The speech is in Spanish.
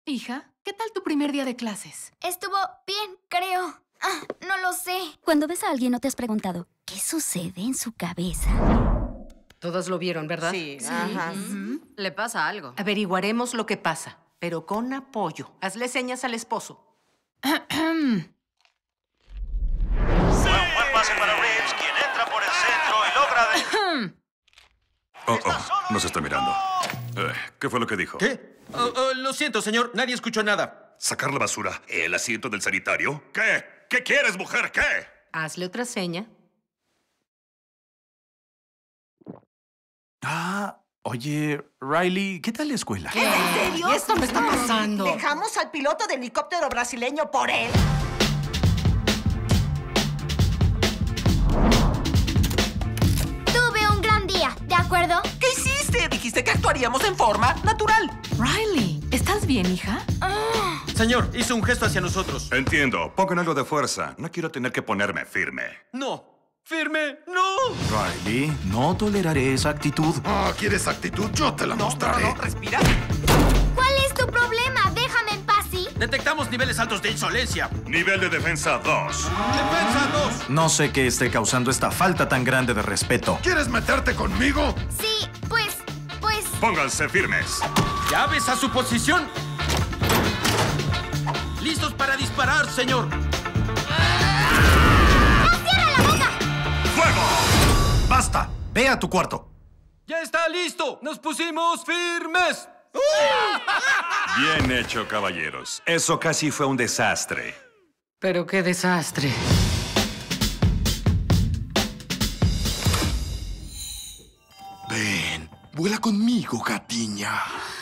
Hija, ¿qué tal tu primer día de clases? Estuvo bien, creo. No lo sé. Cuando ves a alguien, ¿no te has preguntado qué sucede en su cabeza? Todos lo vieron, ¿verdad? Sí. Ajá. Le pasa algo. Averiguaremos lo que pasa, pero con apoyo. Hazle señas al esposo. Buen pase para Reeves, quien entra por el centro y logra... Nos está mirando. ¿Qué fue lo que dijo? ¿Qué? Lo siento, señor. Nadie escuchó nada. ¿Sacar la basura? ¿El asiento del sanitario? ¿Qué? ¿Qué quieres, mujer? ¿Qué? Hazle otra seña. Oye, Riley, ¿qué tal la escuela? ¿En serio? ¿Y esto me está pasando? ¿Dejamos al piloto de helicóptero brasileño por él? Tuve un gran día, ¿de acuerdo? ¿Qué hiciste? Dijiste que actuaríamos en forma natural. Riley, ¿estás bien, hija? Señor, hizo un gesto hacia nosotros. Entiendo. Pongan algo de fuerza. No quiero tener que ponerme firme. No. ¡Firme! ¡No! Riley, no toleraré esa actitud. ¿Quieres actitud? Yo te la mostraré. No, respira. ¿Cuál es tu problema? Déjame en paz, ¿sí? Detectamos niveles altos de insolencia. Nivel de defensa 2. ¡Defensa 2! No sé qué esté causando esta falta tan grande de respeto. ¿Quieres meterte conmigo? Sí, pues... Pónganse firmes. ¡Llaves a su posición! ¡Listos para disparar, señor! ¡Fuego! ¡Basta! Ve a tu cuarto. ¡Ya está listo! ¡Nos pusimos firmes! Bien hecho, caballeros. Eso casi fue un desastre. Pero qué desastre. Ven, vuela conmigo, gatiña.